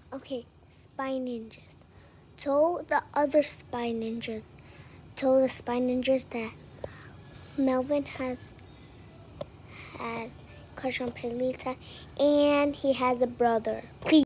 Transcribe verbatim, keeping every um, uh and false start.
Okay, spy ninjas. Told the other spy ninjas. Told the spy ninjas that Melvin has has crush on Perlita and he has a brother. Please.